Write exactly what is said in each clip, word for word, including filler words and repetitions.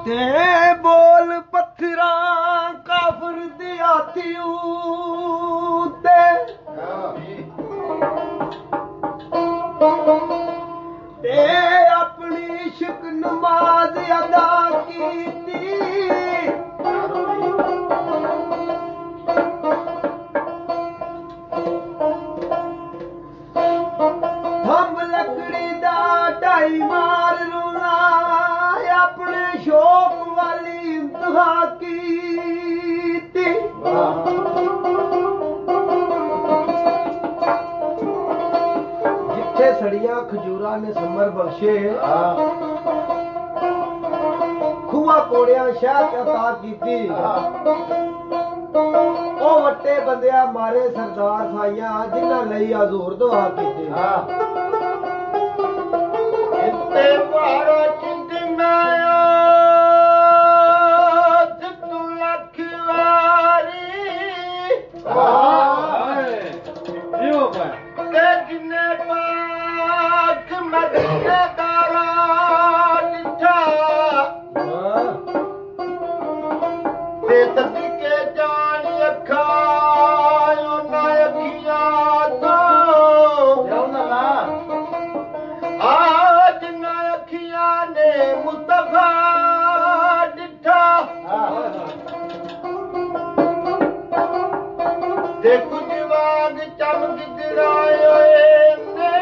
ते बोल पत्थरां काफर दे हाथी उत्ते ते अपनी इश्क नमाज अदा कीती हम लकड़ी दा ढाई मार रोना अपने शौक वाली इंतहा कीती जिथे सड़िया खजूरा ने समर बख्शे खुआ कोड़िया शहद अता कीती ओ वट्टे बंदिया मारे सरदार साइया जिन्हां लई हजूर दुआ कीती इत्ते पारा चिंदना तू लख वारी ते जिन्ने पाक मदीने दारा दिठा ते सदके जान अखा उन्हां अखियां तो आ जिन्हां अखियां ने मुस्तफा दिठा ते कुछ वांग चमक गिरायो ने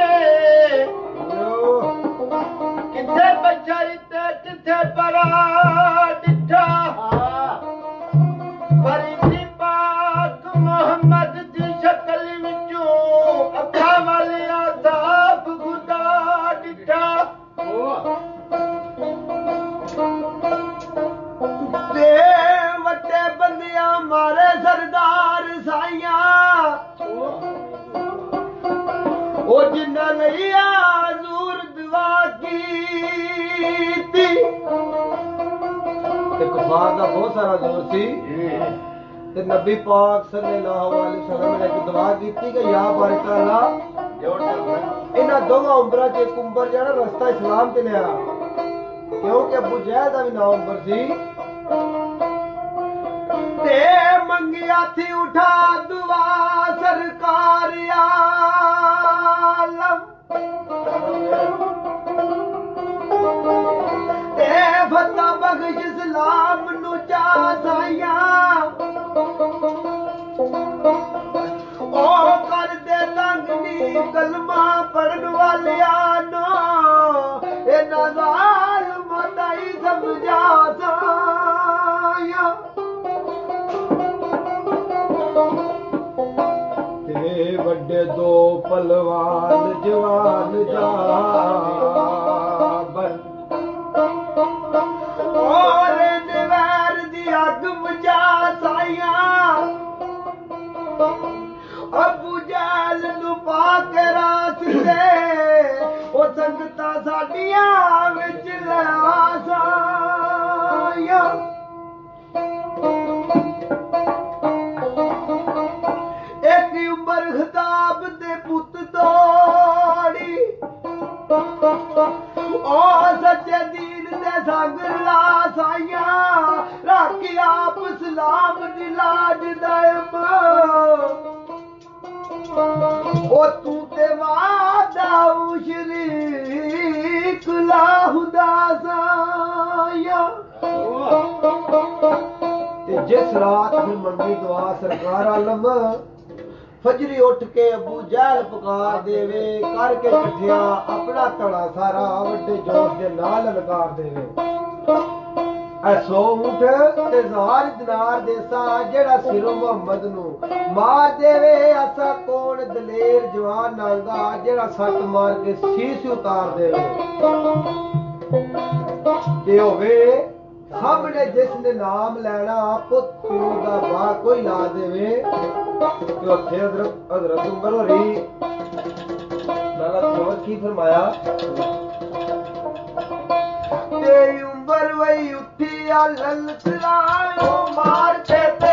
किथे बचर ते किथे परा दिठा फरीदी पाक मोहम्मद दी शक्ल विचों अखा वालिया साफ खुदा दिठा ते वट्टे बंदिया मारे सरदार साइया ओ जिन्ना लई हजूर दुआ कीती ते कुफार दा बहुत सारा जोर सी ते नबी पाक सल्लल्लाहु अलैहि वसल्लम ने एक दुआ कीती कि या बारिक अल्लाह इन्हां दोवां उम्रां च एक उम्र जेड़ा रस्ता इस्लाम ते लिया क्योंकि अबू जहल दा भी नाम उम्र सी ते मंगी हाथी उठा दुआ सरकार आलम ते फता बख्श इस्लाम नु चा साइया ओ कर दे तंगनी कलमा पढ़न वालिया नो ए नज़ार मताई समझा साइया ते वड्डे दो पलवान जवान जाबर और निवैर दी अग बुझा साइया अबू जहल नु पाके रास दे ओ संगतां साडियां विच लवा साइया एक उम्र खिताब दे पुत तोड़ी ओ सच्चे दीन दे संग ला साइया राखी आप सलाम दी लाज दायम ओ तू ते वादा शरीक ला खुदा साइया ते जिस रात फिर मंगी दुआ सरकार आलम फजरी उठ के अबू जहल पुकार देवे करके कठिया अपना तड़ा सारा वड्डे जोश दे नाल ललकार देवे ऐ सौ ऊंट ते ज़ार दिनार देसा जेड़ा सिरों मोहम्मद नु मार देवे ऐसा कौन दलेर जवान नांगा जेड़ा सट मार के शीश उतार देवे ते होवे सामने जिसने नाम लेना पुत प्यो दा बा कोई ला देवे ते उत्थे हज़रत हज़रत उमर होरी नाला जोर की फरमाया ते उमर वही उठी अल सलायो मारते थे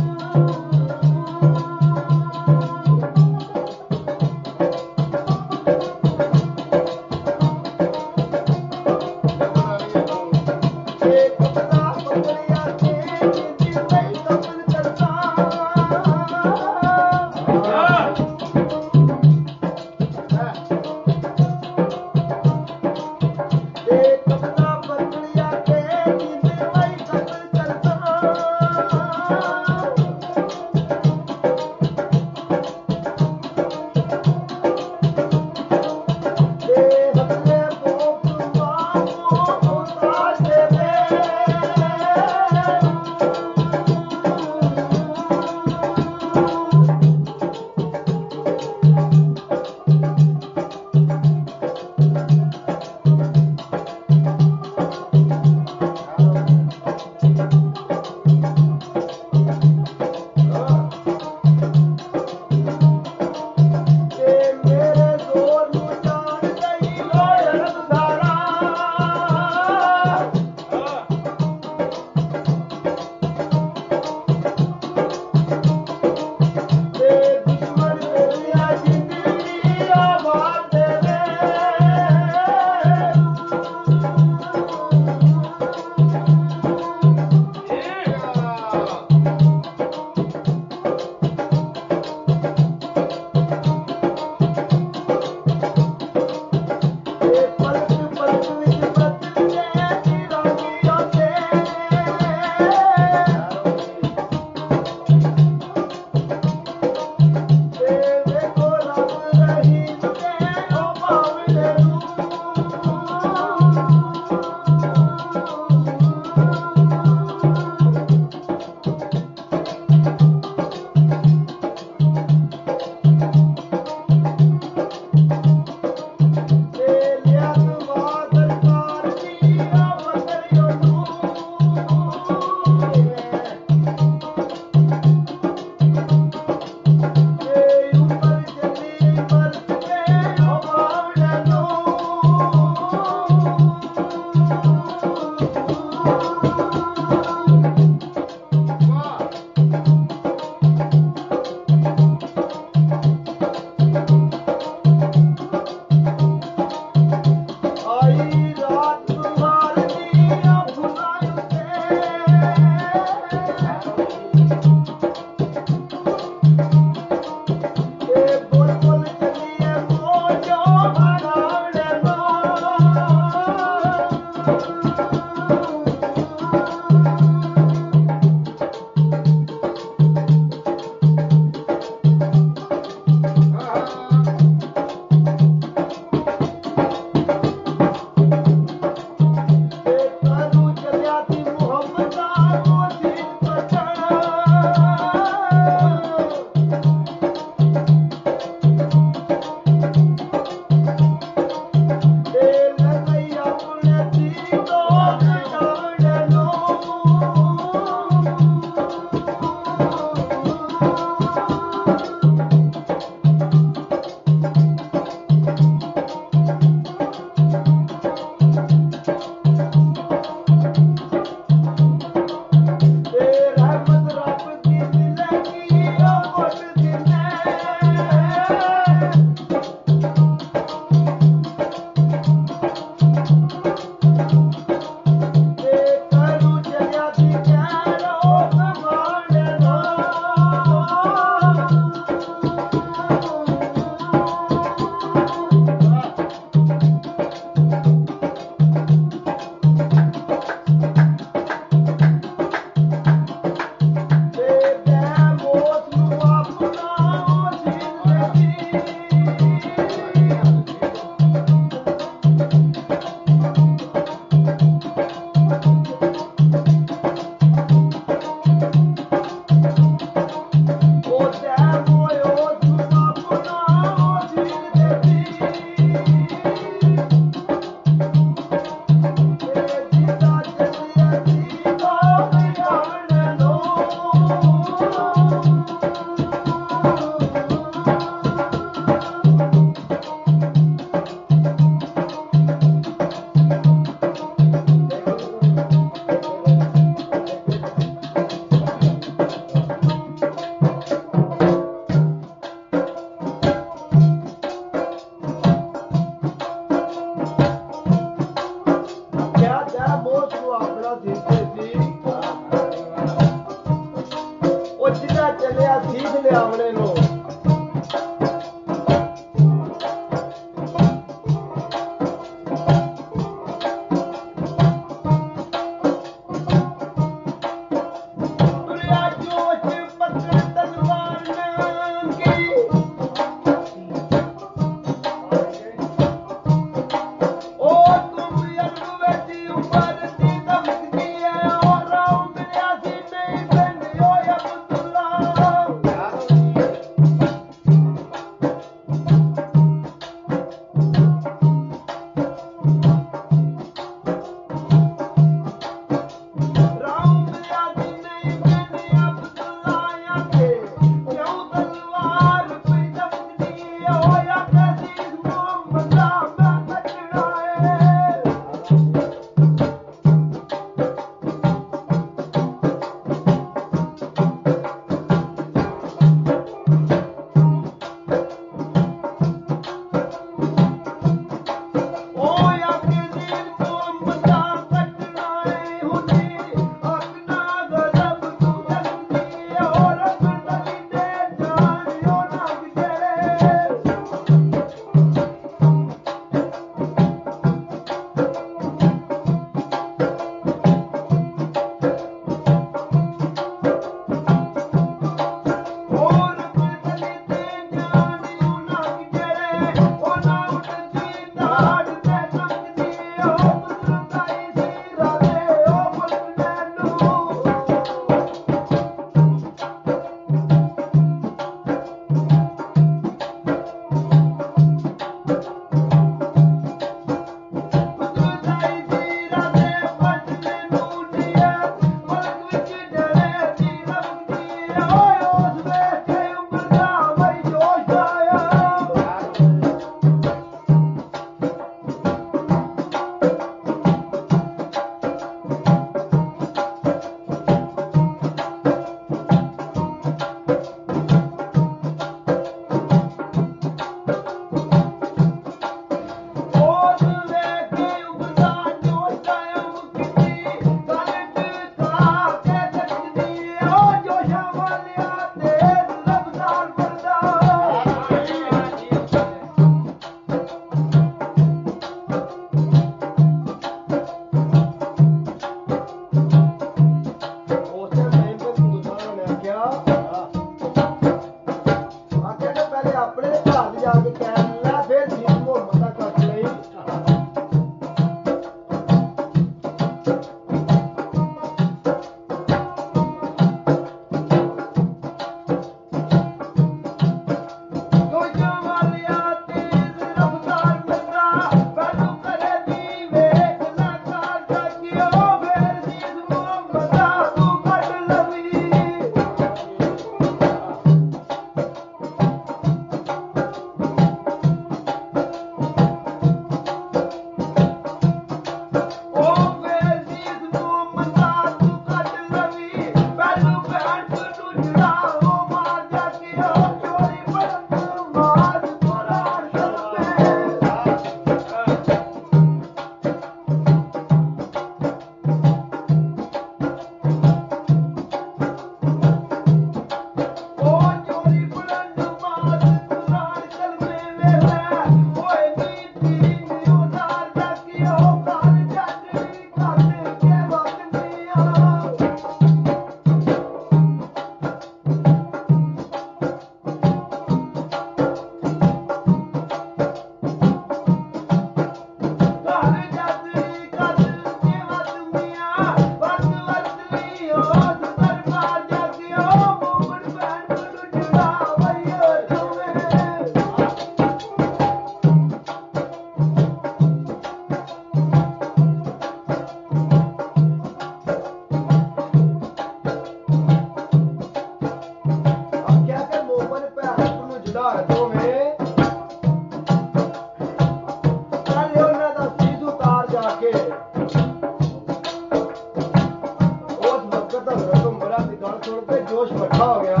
ਗੱਲ ਸੁਣ ਕੇ ਜੋਸ਼ ਇਕੱਠਾ ਹੋ ਗਿਆ।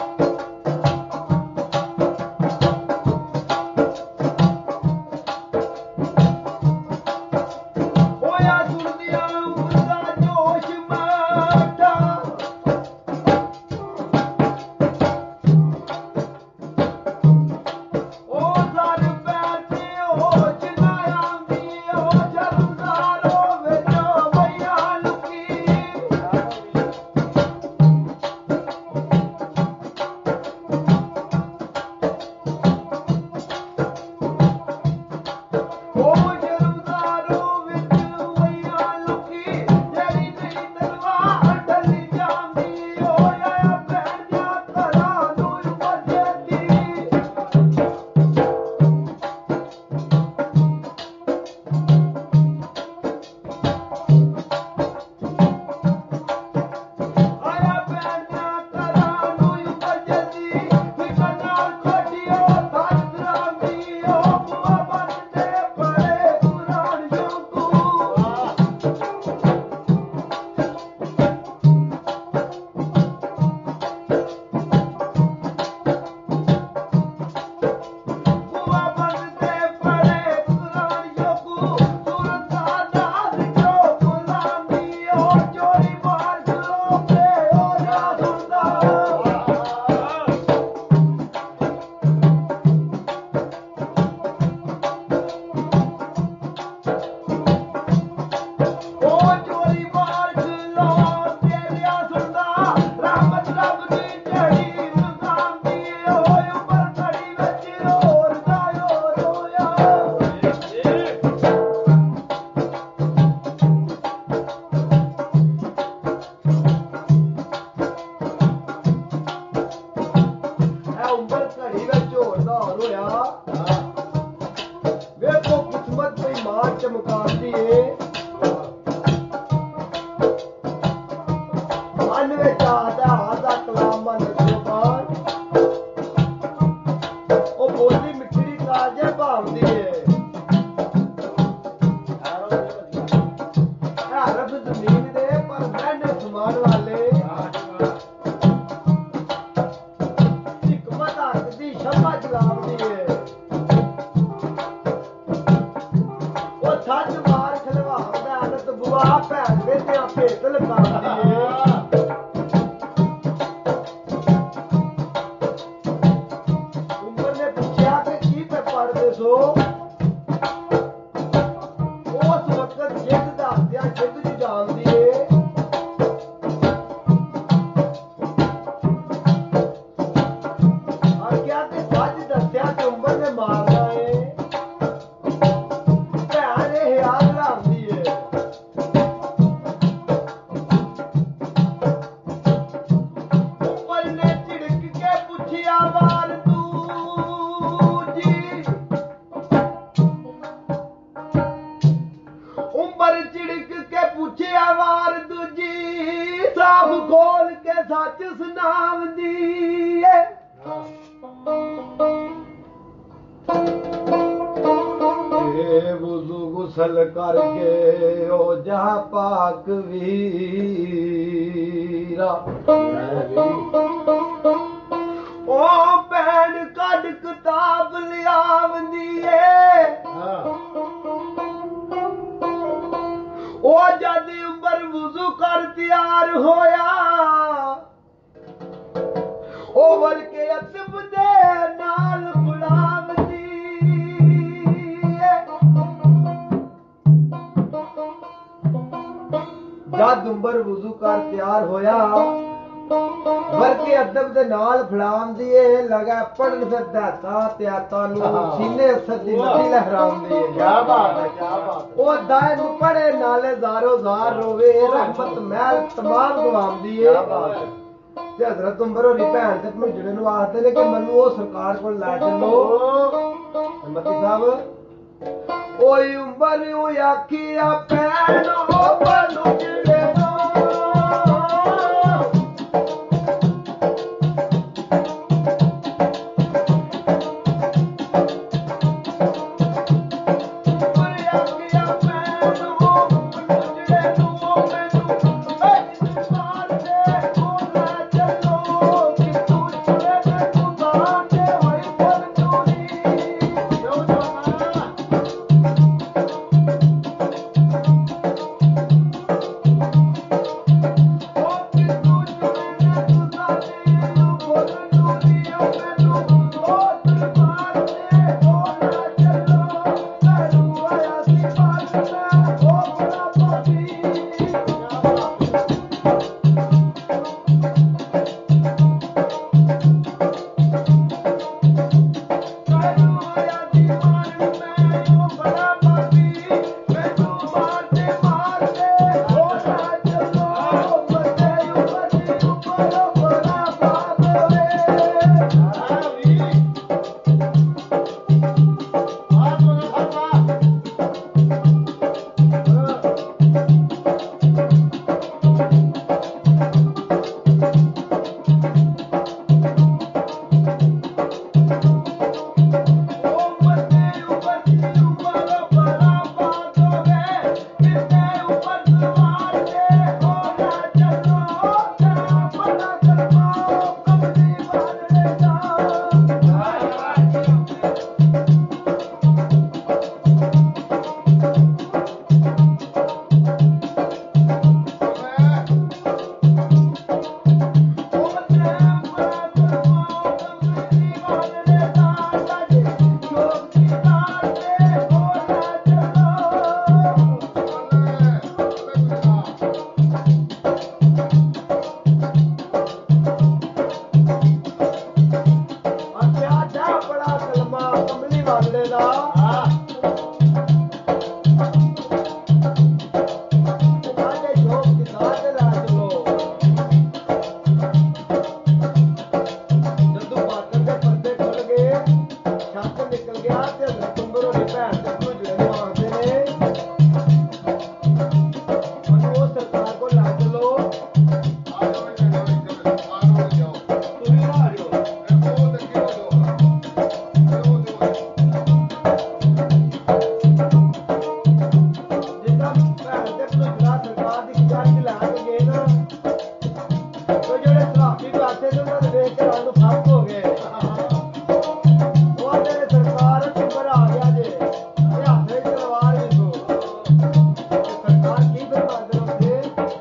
ਜਦ ਉਮਰ ਵਜ਼ੂ ਕਰ ਤਿਆਰ ਹੋਇਆ ਵਰਕੇ ਅਦਬ ਦੇ ਨਾਲ ਫੜਾਉਂਦੀ ਏ ਲਗਾ ਪੜਨ ਫਿਰ ਦਾਤਾ ਤੇ ਆਤਾ ਨੂੰ ਸੀਨੇ ਸੱਦੀ ਮੱਤੀ ਲਹਿਰਾਉਂਦੀ ਏ। ਕੀ ਬਾਤ ਹੈ, ਕੀ ਬਾਤ। ਉਹ ਦਾਇ ਨੂੰ ਪੜੇ ਨਾਲੇ ਜ਼ਾਰੋ ਜ਼ਾਰ ਰੋਵੇ ਰਹਿਮਤ ਮਹਿਲ ਤਮਾਮ ਗਵਾਉਂਦੀ ਏ। ਤੇ ਹਜ਼ਰਤ ਉਮਰ ਹੋਰੀ ਭੈਣ ਤੇ ਭੁੰਜੜੇ ਨੂੰ ਆਖਦੇ ਨੇ ਕਿ ਮੈਨੂੰ ਉਹ ਸਰਕਾਰ ਕੋਲ ਲੈ ਚੱਲੋ। ਮੱਤੀ ਸਾਹਿਬ ਓਏ ਉਮਰ ਉਹ ਆਖਿਆ ਭੈਣੋ ਬਨੂ ਜਿਹੜੇ Oh ਉਹ ਜਿਹੜੇ ਸਲਾਫੀ ਬਾਤੇ ਤੇ ਉਹਨਾਂ ਦੇ ਵੇਖ ਕੇ ਰੰਗ ਫਰਕ ਹੋ ਗਏ ਉਹ ਆਂਦੇ ਨੇ ਸਰਕਾਰ ਟਿੰਬਰ ਆ ਗਿਆ ਜੇ ਇਹ ਹੱਥ ਵਿੱਚ ਤਲਵਾਰ ਵੇਖੋ ਤੇ ਸਰਕਾਰ ਕੀ ਫਰਮਾਉਂਦੇ ਨੇ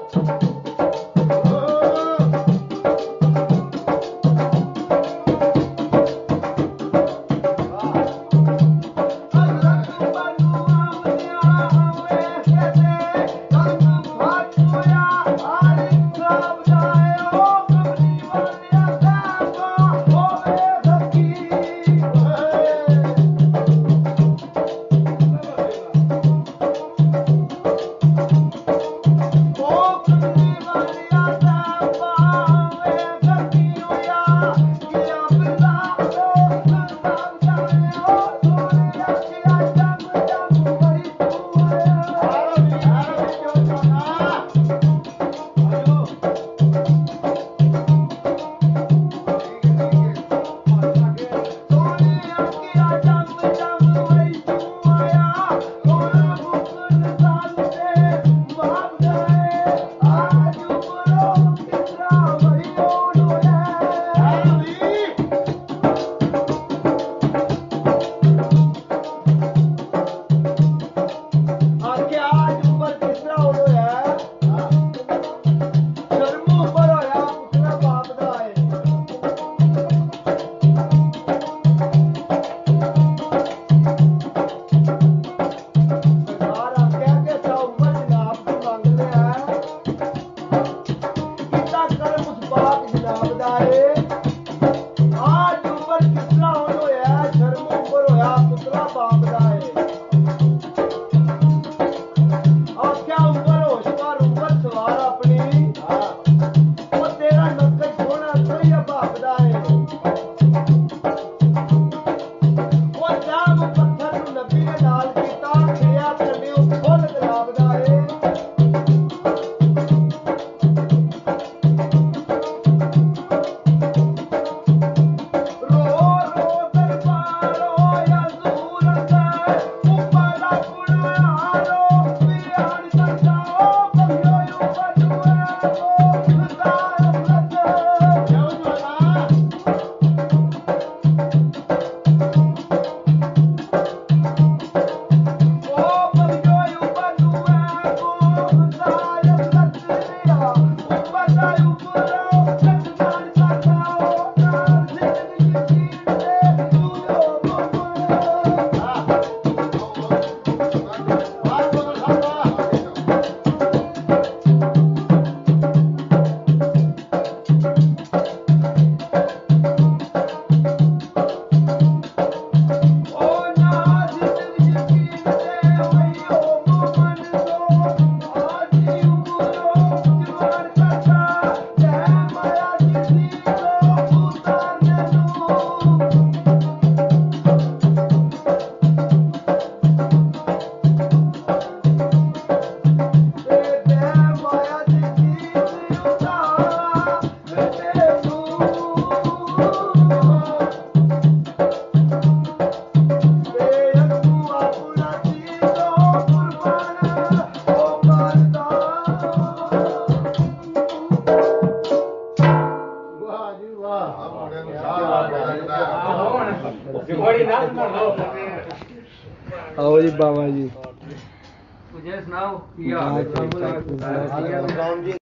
आओ जी बाबा जी मुझे सुनाओ हाँ, ठीक ठाक, क्या